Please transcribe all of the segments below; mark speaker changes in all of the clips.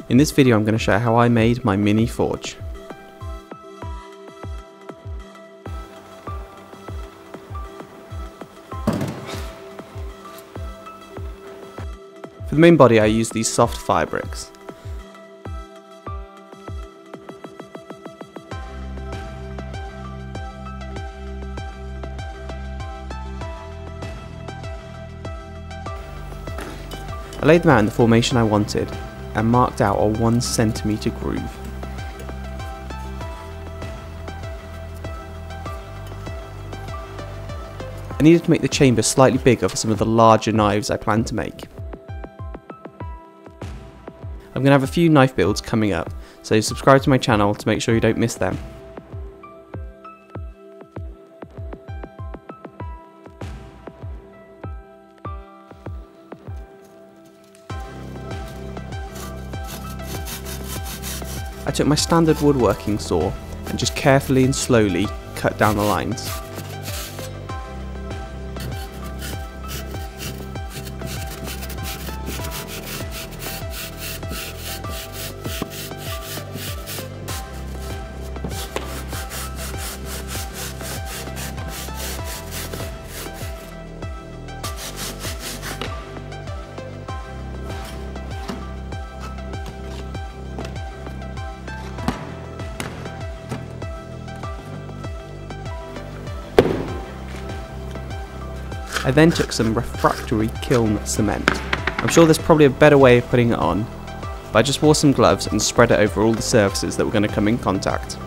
Speaker 1: In this video I'm going to show how I made my mini forge. For the main body I use these soft fire bricks. I laid them out in the formation I wanted and marked out a 1 centimetre groove. I needed to make the chamber slightly bigger for some of the larger knives I plan to make. I'm going to have a few knife builds coming up, so subscribe to my channel to make sure you don't miss them. I took my standard woodworking saw and just carefully and slowly cut down the lines. I then took some refractory kiln cement. I'm sure there's probably a better way of putting it on, but I just wore some gloves and spread it over all the surfaces that were going to come in contact.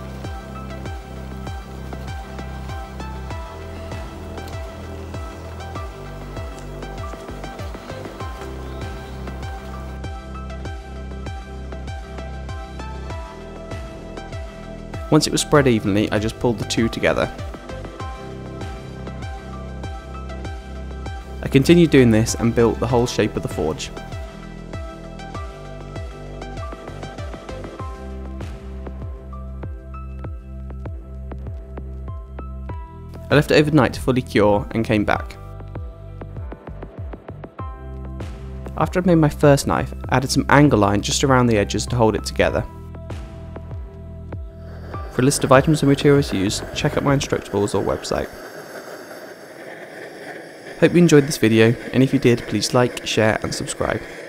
Speaker 1: Once it was spread evenly, I just pulled the two together. I continued doing this and built the whole shape of the forge. I left it overnight to fully cure and came back. After I made my first knife, I added some angle line just around the edges to hold it together. For a list of items and materials used, check out my Instructables or website. Hope you enjoyed this video, and if you did, please like, share and subscribe.